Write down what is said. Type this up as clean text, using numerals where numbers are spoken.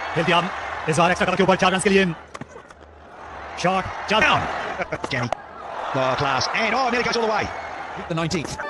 खेलते हम इस बार एक्स्ट्रा कवर के ऊपर 4 रन के लिए shot down. Jenny. Oh, class. And oh, nearly goes all the way. The 19th.